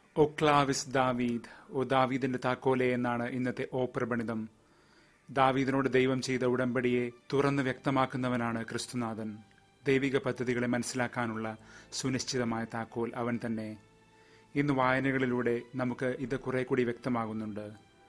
O Clavis ദാവീദ്, ഓ ദാവീദിന്റെ താക്കോലെ എന്നാണ് ഇന്നത്തെ ഓ പ്രബണിതം. ദാവീദിനോട് ദൈവം ചെയ്ത ഉടമ്പടിയെ തുറന്ന് വ്യക്തമാക്കുന്നവനാണ് ക്രിസ്തുനാഥൻ. ദൈവിക പദ്ധതികളെ മനസ്സിലാക്കാനുള്ള സുനിശ്ചിതമായ താക്കോൽ അവൻ തന്നെ. ഇന്ന് വായനകളിലൂടെ നമുക്ക് ഇത് കുറെ കൂടി വ്യക്തമാകുന്നുണ്ട്.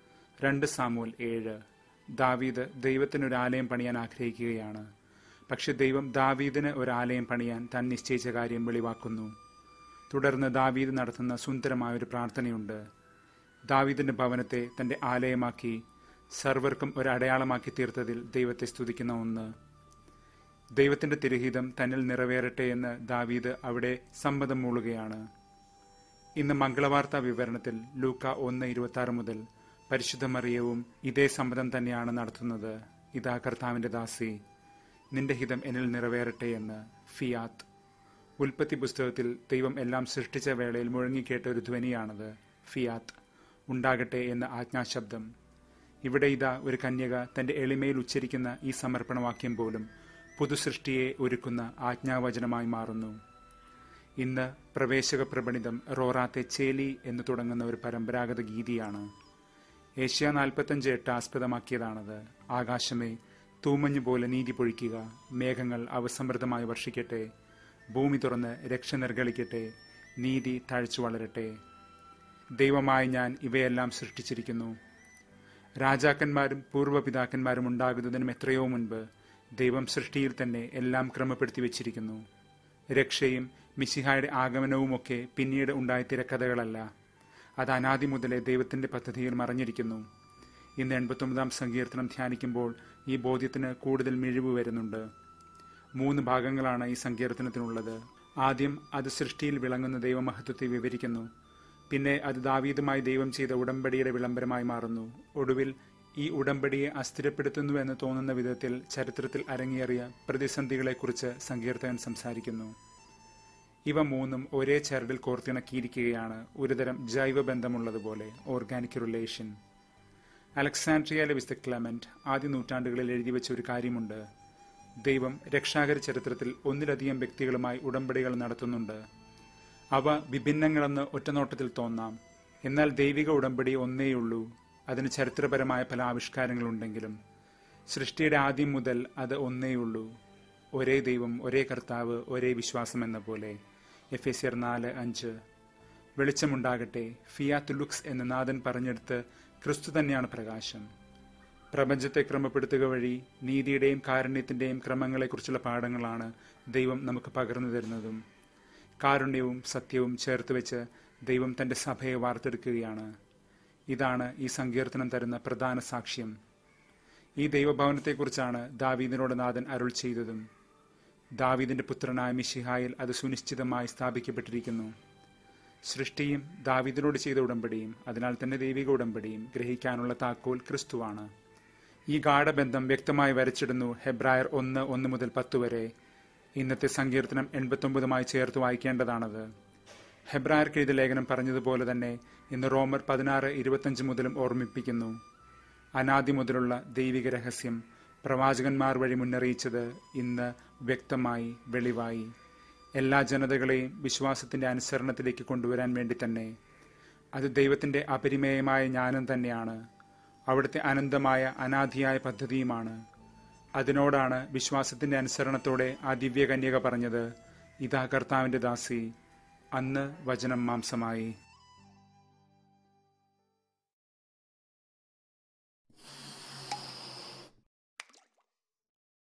2 സാമുവേൽ 7. ദാവീദ് ദൈവത്തിനൊരാലയം പണിയാൻ ആഗ്രഹിക്കുകയാണ്. പക്ഷെ ദൈവം ദാവീദിന് ഒരാലയം പണിയാൻ താൻ നിശ്ചയിച്ച കാര്യം വെളിവാക്കുന്നു. തുടർന്ന് ദാവീദ് നടത്തുന്ന സുന്ദരമായൊരു പ്രാർത്ഥനയുണ്ട്. ദാവീദിന്റെ ഭവനത്തെ തന്റെ ആലയമാക്കി സർവർക്കും ഒരടയാളമാക്കി തീർത്തതിൽ ദൈവത്തെ സ്തുതിക്കുന്ന ഒന്ന്. ദൈവത്തിന്റെ തിരുഹിതം തന്നിൽ നിറവേറട്ടെ എന്ന് ദാവീദ് അവിടെ സമ്മതം മൂളുകയാണ്. ഇന്ന് മംഗളവാർത്താ വിവരണത്തിൽ ലൂക്ക 1:26 മുതൽ പരിശുദ്ധ മറിയവും ഇതേ സമ്മതം തന്നെയാണ് നടത്തുന്നത്. ഇതാ കർത്താവിന്റെ ദാസി, നിന്റെ ഹിതം എന്നിൽ നിറവേറട്ടെ എന്ന്. ഫിയാത്ത്. ഉൽപ്പത്തി പുസ്തകത്തിൽ ദൈവം എല്ലാം സൃഷ്ടിച്ച വേളയിൽ മുഴങ്ങിക്കേട്ട ഒരു ധ്വനിയാണത്. ഫിയാത്ത്, ഉണ്ടാകട്ടെ എന്ന ആജ്ഞാശബ്ദം. ഇവിടെ ഇതാ ഒരു കന്യക തന്റെ എളിമയിൽ ഉച്ചരിക്കുന്ന ഈ സമർപ്പണവാക്യം പോലും പുതുസൃഷ്ടിയെ ഒരുക്കുന്ന ആജ്ഞാവചനമായി മാറുന്നു. ഇന്ന് പ്രവേശക പ്രബണിതം റോറാത്തെ ചേലി എന്ന് തുടങ്ങുന്ന ഒരു പരമ്പരാഗത ഗീതിയാണ്. ഏഷ്യ 45:8 ആസ്പദമാക്കിയതാണത്. ആകാശമേ, തൂമഞ്ഞു പോലെ നീതി പൊഴിക്കുക, മേഘങ്ങൾ അവസമൃദ്ധമായി വർഷിക്കട്ടെ, ഭൂമി തുറന്ന് രക്ഷ നിർഗളിക്കട്ടെ, നീതി തഴച്ചു വളരട്ടെ. ദൈവമായി ഞാൻ ഇവയെല്ലാം സൃഷ്ടിച്ചിരിക്കുന്നു. രാജാക്കന്മാരും പൂർവ്വപിതാക്കന്മാരും ഉണ്ടാകുന്നതിനും എത്രയോ മുൻപ് ദൈവം സൃഷ്ടിയിൽ തന്നെ എല്ലാം ക്രമപ്പെടുത്തി വച്ചിരിക്കുന്നു. രക്ഷയും മിശിഹായുടെ ആഗമനവുമൊക്കെ പിന്നീട് ഉണ്ടായ തിരക്കഥകളല്ല. അത് അനാദി മുതലേ ദൈവത്തിന്റെ പദ്ധതിയിൽ മറഞ്ഞിരിക്കുന്നു. ഇന്ന് 89-ാം സങ്കീർത്തനം ധ്യാനിക്കുമ്പോൾ ഈ ബോധ്യത്തിന് കൂടുതൽ മിഴിവ് വരുന്നുണ്ട്. 3 ഭാഗങ്ങളാണ് ഈ സങ്കീർത്തനത്തിനുള്ളത്. ആദ്യം അത് സൃഷ്ടിയിൽ വിളങ്ങുന്ന ദൈവമഹത്വത്തെ വിവരിക്കുന്നു. പിന്നെ അത് ദാവീദുമായി ദൈവം ചെയ്ത ഉടമ്പടിയുടെ വിളംബരമായി മാറുന്നു. ഒടുവിൽ ഈ ഉടമ്പടിയെ അസ്ഥിരപ്പെടുത്തുന്നു എന്ന് തോന്നുന്ന വിധത്തിൽ ചരിത്രത്തിൽ അരങ്ങേറിയ പ്രതിസന്ധികളെക്കുറിച്ച് സങ്കീർത്തകൻ സംസാരിക്കുന്നു. ഇവ 3ഉം ഒരേ ചരടിൽ കോർത്തിണക്കിയിരിക്കുകയാണ്, ഒരുതരം ജൈവബന്ധമുള്ളതുപോലെ, ഓർഗാനിക് റിലേഷൻ. അലക്സാൻഡ്രിയയിലെ വിശുദ്ധ ക്ലെമന്റ് ആദ്യ നൂറ്റാണ്ടുകളിൽ എഴുതി വെച്ച ഒരു കാര്യമുണ്ട്. ദൈവം രക്ഷാകര ചരിത്രത്തിൽ ഒന്നിലധികം വ്യക്തികളുമായി ഉടമ്പടികൾ നടത്തുന്നുണ്ട്. അവ വിഭിന്നങ്ങളെന്ന് ഒറ്റനോട്ടത്തിൽ തോന്നാം. എന്നാൽ ദൈവിക ഉടമ്പടി ഒന്നേയുള്ളൂ. അതിന് ചരിത്രപരമായ പല ആവിഷ്കാരങ്ങളുണ്ടെങ്കിലും സൃഷ്ടിയുടെ ആദ്യം മുതൽ അത് ഒന്നേയുള്ളൂ. ഒരേ ദൈവം, ഒരേ കർത്താവ്, ഒരേ വിശ്വാസം എന്ന പോലെ. എഫേസ്യർ 4:5. വെളിച്ചമുണ്ടാകട്ടെ, ഫിയാത്ത് ലുക്സ് എന്ന് നാഥൻ പറഞ്ഞെടുത്ത് ക്രിസ്തു തന്നെയാണ് പ്രകാശം. പ്രപഞ്ചത്തെ ക്രമപ്പെടുത്തുക വഴി നീതിയുടെയും കാരുണ്യത്തിന്റെയും ക്രമങ്ങളെക്കുറിച്ചുള്ള പാഠങ്ങളാണ് ദൈവം നമുക്ക് പകർന്നു തരുന്നതും. കാരുണ്യവും സത്യവും ചേർത്ത് വെച്ച് ദൈവം തന്റെ സഭയെ വാർത്തെടുക്കുകയാണ്. ഇതാണ് ഈ സങ്കീർത്തനം തരുന്ന പ്രധാന സാക്ഷ്യം. ഈ ദൈവഭവനത്തെക്കുറിച്ചാണ് ദാവീദിനോട് നാഥൻ അരുൾ ചെയ്തതും. ദാവീദിന്റെ പുത്രനായ മിശിഹായിൽ അത് സുനിശ്ചിതമായി സ്ഥാപിക്കപ്പെട്ടിരിക്കുന്നു. സൃഷ്ടിയും ദാവീദിനോട് ചെയ്ത ഉടമ്പടിയും, അതിനാൽ തന്നെ ദൈവിക ഉടമ്പടിയും ഗ്രഹിക്കാനുള്ള താക്കോൽ ക്രിസ്തുവാണ്. ഈ ഗാഢബന്ധം വ്യക്തമായി വരച്ചിടുന്നു ഹെബ്രായർ 1:1 മുതൽ 10 വരെ. ഇന്നത്തെ സങ്കീർത്തനം 89-മായി ചേർത്ത് വായിക്കേണ്ടതാണത്. ഹെബ്രായർക്ക് എഴുതിയ ലേഖനം പറഞ്ഞതുപോലെ തന്നെ ഇന്ന് റോമർ 16:25 മുതലും ഓർമ്മിപ്പിക്കുന്നു. അനാദി മുതലുള്ള ദൈവിക രഹസ്യം പ്രവാചകന്മാർ വഴി മുന്നറിയിച്ചത് ഇന്ന് വ്യക്തമായി വെളിവായി. എല്ലാ ജനതകളെയും വിശ്വാസത്തിന്റെ അനുസരണത്തിലേക്ക് കൊണ്ടുവരാൻ വേണ്ടി തന്നെ. അത് ദൈവത്തിന്റെ അപരിമേയമായ ജ്ഞാനം തന്നെയാണ്. അവിടുത്തെ അനന്തമായ അനാദിയായ പദ്ധതിയുമാണ്. അതിനോടാണ് വിശ്വാസത്തിന്റെ അനുസരണത്തോടെ ആ ദിവ്യകന്യക പറഞ്ഞത്, ഇതാ കർത്താവിന്റെ ദാസി, അന്ന് വചനം മാംസമായി.